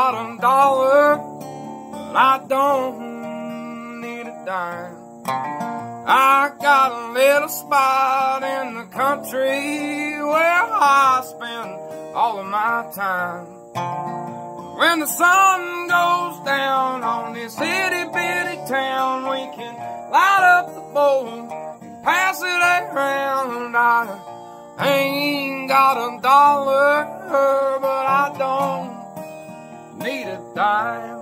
got a dollar, but I don't need a dime. I got a little spot in the country where I spend all of my time. When the sun goes down on this itty bitty town, we can light up the bowl and pass it around. I ain't got a dollar, but I don't need a dime.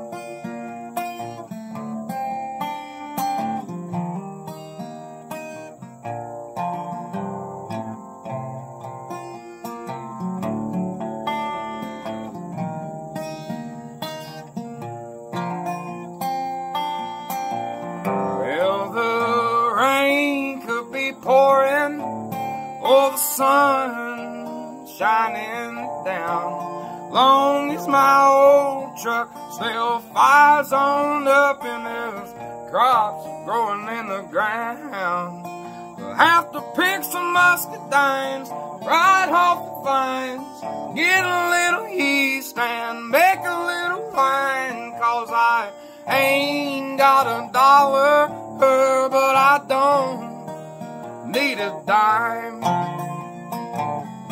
Pouring, or the sun shining down. Long as my old truck still fires on up and there's crops growing in the ground, we'll have to pick some muscadines right off the vines, get a little yeast and make a little wine. 'Cause I ain't got a dollar, but I don't need a dime.